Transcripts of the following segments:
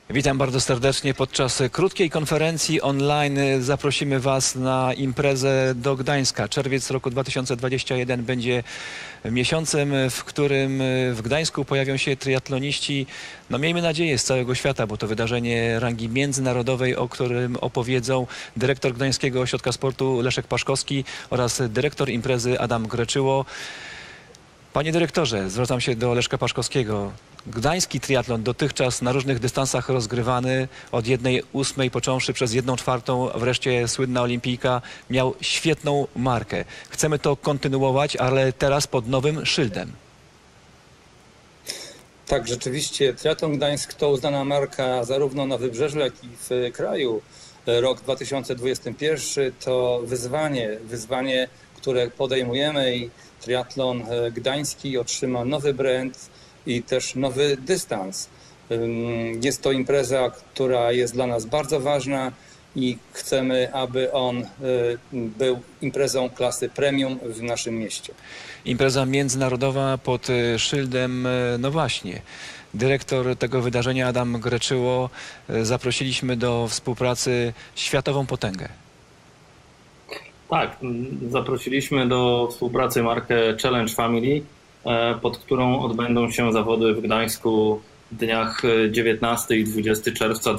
Witam bardzo serdecznie. Podczas krótkiej konferencji online zaprosimy Was na imprezę do Gdańska. Czerwiec roku 2021 będzie miesiącem, w którym w Gdańsku pojawią się triatloniści, no miejmy nadzieję, z całego świata, bo to wydarzenie rangi międzynarodowej, o którym opowiedzą dyrektor Gdańskiego Ośrodka Sportu Leszek Paszkowski oraz dyrektor imprezy Adam Greczyło. Panie dyrektorze, zwracam się do Leszka Paszkowskiego. Gdański triatlon dotychczas na różnych dystansach rozgrywany, od 1/8 począwszy przez 1/4, wreszcie słynna olimpijka, miał świetną markę. Chcemy to kontynuować, ale teraz pod nowym szyldem. Tak, rzeczywiście Triatlon Gdańsk to uznana marka zarówno na Wybrzeżu, jak i w kraju. Rok 2021 to wyzwanie, które podejmujemy i Triatlon Gdański otrzyma nowy brand i też nowy dystans. Jest to impreza, która jest dla nas bardzo ważna i chcemy, aby on był imprezą klasy premium w naszym mieście. Impreza międzynarodowa pod szyldem, no właśnie. Dyrektor tego wydarzenia Adam Greczyło, zaprosiliśmy do współpracy światową potęgę. Tak, zaprosiliśmy do współpracy markę Challenge Family, pod którą odbędą się zawody w Gdańsku w dniach 19 i 20 czerwca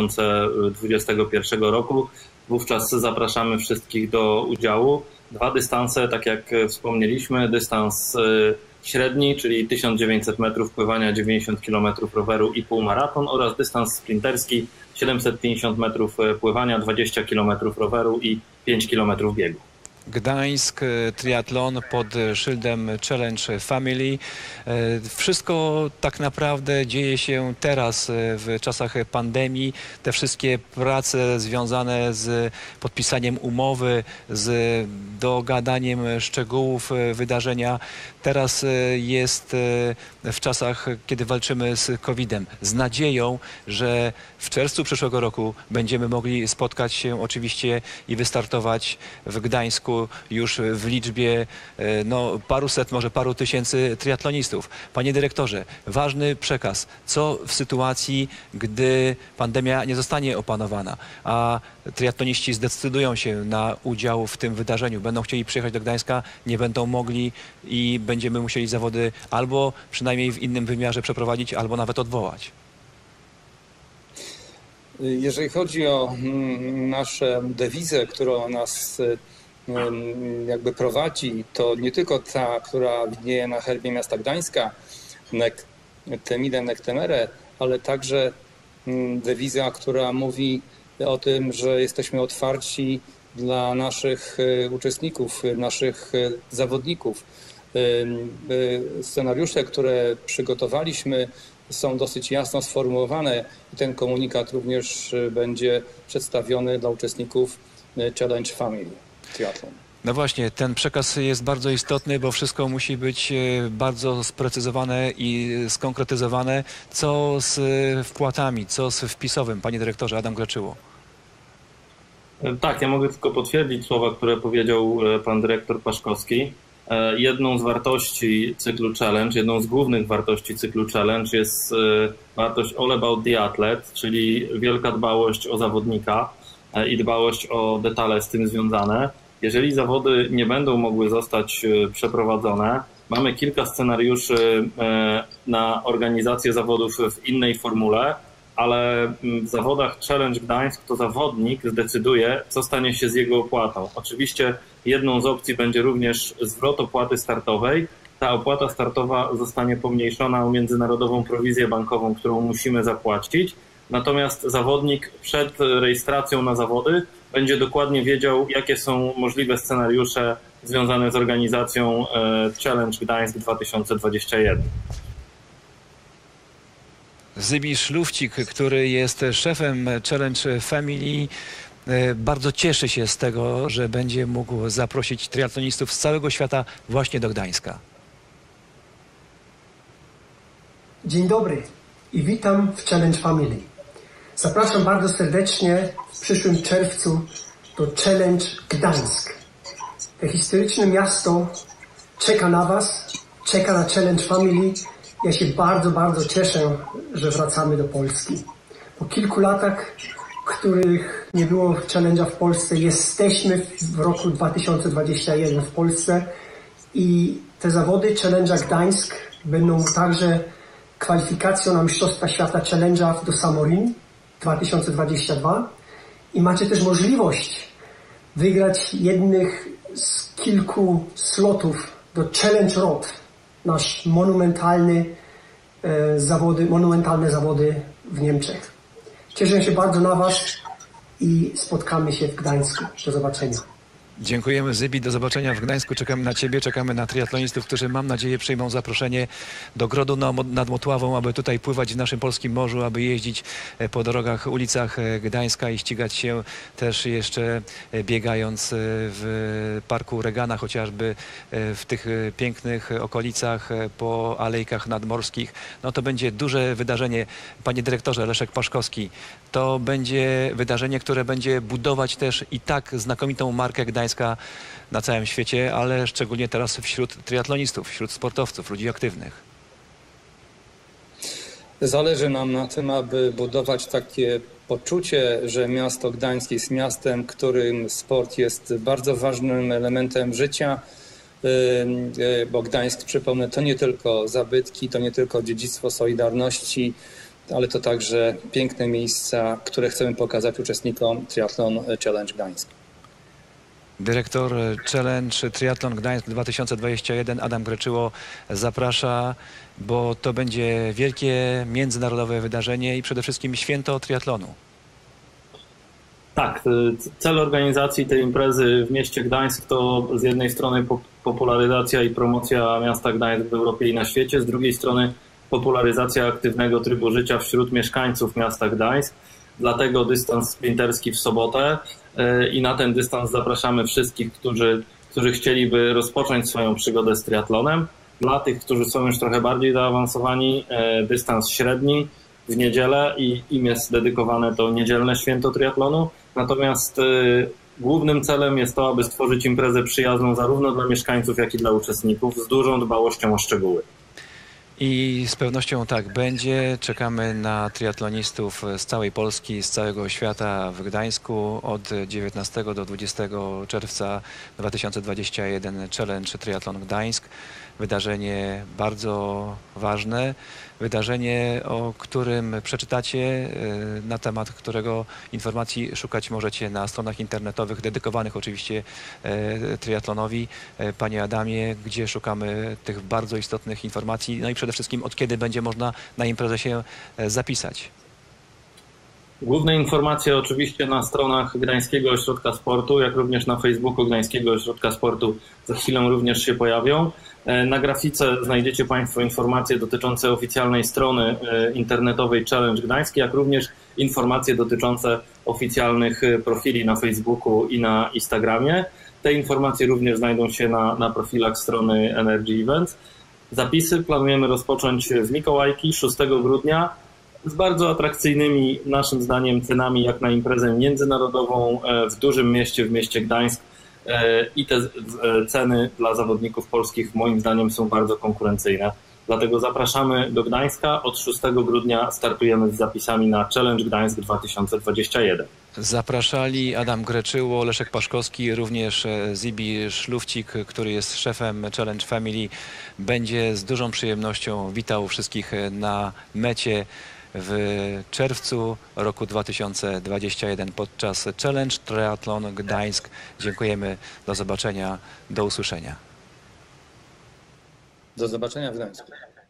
2021 roku. Wówczas zapraszamy wszystkich do udziału. 2 dystanse, tak jak wspomnieliśmy, dystans średni, czyli 1900 metrów pływania, 90 km roweru i półmaraton, oraz dystans sprinterski 750 metrów pływania, 20 km roweru i 5 km biegu. Gdańsk, triatlon pod szyldem Challenge Family. Wszystko tak naprawdę dzieje się teraz w czasach pandemii. Te wszystkie prace związane z podpisaniem umowy, z dogadaniem szczegółów wydarzenia. Teraz jest w czasach, kiedy walczymy z COVID-em. Z nadzieją, że w czerwcu przyszłego roku będziemy mogli spotkać się oczywiście i wystartować w Gdańsku już w liczbie no, paruset, może paru tysięcy triatlonistów. Panie dyrektorze, ważny przekaz. Co w sytuacji, gdy pandemia nie zostanie opanowana, a triatloniści zdecydują się na udział w tym wydarzeniu, będą chcieli przyjechać do Gdańska, nie będą mogli i będziemy musieli zawody albo przynajmniej w innym wymiarze przeprowadzić, albo nawet odwołać? Jeżeli chodzi o naszą dewizę, którą nas jakby prowadzi, to nie tylko ta, która widnieje na herbie miasta Gdańska, nec temidem nec temere, ale także dewiza, która mówi o tym, że jesteśmy otwarci dla naszych uczestników, naszych zawodników. Scenariusze, które przygotowaliśmy, są dosyć jasno sformułowane i ten komunikat również będzie przedstawiony dla uczestników Challenge Family Triathlon. No właśnie, ten przekaz jest bardzo istotny, bo wszystko musi być bardzo sprecyzowane i skonkretyzowane. Co z wpłatami, co z wpisowym, panie dyrektorze? Adam Greczyło. Tak, ja mogę tylko potwierdzić słowa, które powiedział pan dyrektor Paszkowski. Jedną z wartości cyklu Challenge, jedną z głównych wartości cyklu Challenge jest wartość all about the athlete, czyli wielka dbałość o zawodnika i dbałość o detale z tym związane. Jeżeli zawody nie będą mogły zostać przeprowadzone, mamy kilka scenariuszy na organizację zawodów w innej formule, ale w zawodach Challenge Gdańsk to zawodnik zdecyduje, co stanie się z jego opłatą. Oczywiście jedną z opcji będzie również zwrot opłaty startowej. Ta opłata startowa zostanie pomniejszona o międzynarodową prowizję bankową, którą musimy zapłacić. Natomiast zawodnik przed rejestracją na zawody będzie dokładnie wiedział, jakie są możliwe scenariusze związane z organizacją Challenge Gdańsk 2021. Zybisz Lufcik, który jest szefem Challenge Family, bardzo cieszy się z tego, że będzie mógł zaprosić triatlonistów z całego świata właśnie do Gdańska. Dzień dobry i witam w Challenge Family. Zapraszam bardzo serdecznie w przyszłym czerwcu do Challenge Gdańsk. To historyczne miasto czeka na Was, czeka na Challenge Family. Ja się bardzo, bardzo cieszę, że wracamy do Polski. Po kilku latach, których nie było challenge'a w Polsce, jesteśmy w roku 2021 w Polsce i te zawody Challenge'a Gdańsk będą także kwalifikacją na Mistrzostwa Świata Challenge'a do Samorin 2022 i macie też możliwość wygrać jednych z kilku slotów do Challenge Road, nasz monumentalne zawody w Niemczech. Cieszę się bardzo na Was i spotkamy się w Gdańsku. Do zobaczenia. Dziękujemy, Zybi, do zobaczenia w Gdańsku. Czekamy na Ciebie, czekamy na triatlonistów, którzy, mam nadzieję, przyjmą zaproszenie do Grodu nad Motławą, aby tutaj pływać w naszym polskim morzu, aby jeździć po drogach, ulicach Gdańska i ścigać się też jeszcze biegając w parku Regana, chociażby w tych pięknych okolicach po alejkach nadmorskich. No to będzie duże wydarzenie. Panie dyrektorze, Leszek Paszkowski, to będzie wydarzenie, które będzie budować też i tak znakomitą markę Gdańska na całym świecie, ale szczególnie teraz wśród triatlonistów, wśród sportowców, ludzi aktywnych. Zależy nam na tym, aby budować takie poczucie, że miasto Gdańsk jest miastem, którym sport jest bardzo ważnym elementem życia, bo Gdańsk, przypomnę, to nie tylko zabytki, to nie tylko dziedzictwo Solidarności, ale to także piękne miejsca, które chcemy pokazać uczestnikom Triathlon Challenge Gdańsk. Dyrektor Challenge Triathlon Gdańsk 2021 Adam Greczyło zaprasza, bo to będzie wielkie międzynarodowe wydarzenie i przede wszystkim święto triatlonu. Tak, cel organizacji tej imprezy w mieście Gdańsk to z jednej strony popularyzacja i promocja miasta Gdańsk w Europie i na świecie, z drugiej strony popularyzacja aktywnego trybu życia wśród mieszkańców miasta Gdańsk. Dlatego dystans sprinterski w sobotę i na ten dystans zapraszamy wszystkich, którzy chcieliby rozpocząć swoją przygodę z triatlonem. Dla tych, którzy są już trochę bardziej zaawansowani, dystans średni w niedzielę i im jest dedykowane to niedzielne święto triatlonu. Natomiast głównym celem jest to, aby stworzyć imprezę przyjazną zarówno dla mieszkańców, jak i dla uczestników z dużą dbałością o szczegóły. I z pewnością tak będzie. Czekamy na triatlonistów z całej Polski, z całego świata w Gdańsku od 19 do 20 czerwca 2021 Challenge Triathlon Gdańsk. Wydarzenie bardzo ważne, wydarzenie, o którym przeczytacie, na temat którego informacji szukać możecie na stronach internetowych dedykowanych oczywiście triatlonowi. Panie Adamie, gdzie szukamy tych bardzo istotnych informacji, no i przede wszystkim od kiedy będzie można na imprezę się zapisać? Główne informacje oczywiście na stronach Gdańskiego Ośrodka Sportu, jak również na Facebooku Gdańskiego Ośrodka Sportu za chwilę również się pojawią. Na grafice znajdziecie Państwo informacje dotyczące oficjalnej strony internetowej Challenge Gdańsk, jak również informacje dotyczące oficjalnych profili na Facebooku i na Instagramie. Te informacje również znajdą się na profilach strony Energy Events. Zapisy planujemy rozpocząć w Mikołajki 6 grudnia z bardzo atrakcyjnymi, naszym zdaniem, cenami jak na imprezę międzynarodową w dużym mieście, w mieście Gdańsk. I te ceny dla zawodników polskich moim zdaniem są bardzo konkurencyjne. Dlatego zapraszamy do Gdańska. Od 6 grudnia startujemy z zapisami na Challenge Gdańsk 2021. Zapraszali Adam Greczyło, Leszek Paszkowski, również Zibi Szlufcik, który jest szefem Challenge Family. Będzie z dużą przyjemnością witał wszystkich na mecie w czerwcu roku 2021 podczas Challenge Triathlon Gdańsk. Dziękujemy, do zobaczenia, do usłyszenia. Do zobaczenia w Gdańsku.